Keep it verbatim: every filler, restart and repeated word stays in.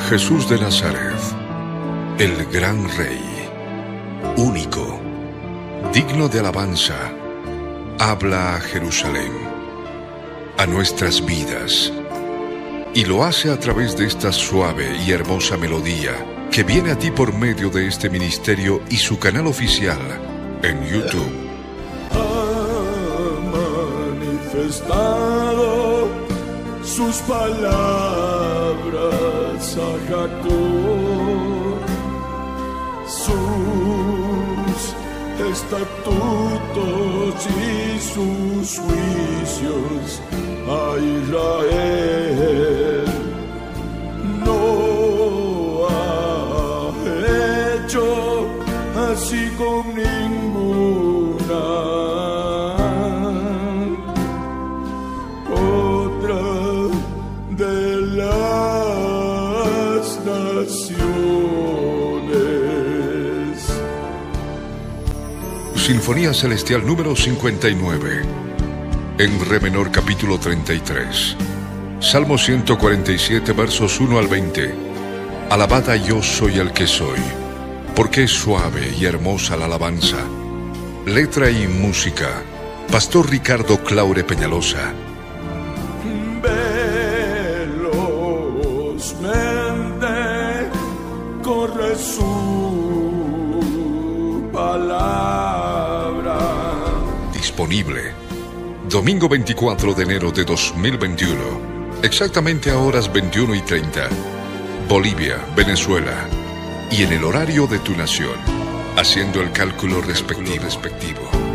Jesús de Nazaret, el gran Rey, único, digno de alabanza, habla a Jerusalén, a nuestras vidas, y lo hace a través de esta suave y hermosa melodía que viene a ti por medio de este ministerio y su canal oficial en YouTube. Ha manifestado sus palabras a Jacob, sus estatutos y sus juicios a Israel. No ha hecho así con ninguna otra de las naciones. Sinfonía Celestial número cincuenta y nueve, en re menor, capítulo treinta y tres. Salmo ciento cuarenta y siete, versos uno al veinte. Alabad a yo soy el que soy, porque es suave y hermosa la alabanza. Letra y música, Pastor Ricardo Claure Peñalosa. Velozmente corre su palabra. Disponible domingo veinticuatro de enero de dos mil veintiuno, exactamente a horas veintiuno y treinta, Bolivia, Venezuela, y en el horario de tu nación, haciendo el cálculo respectivo. respectivo.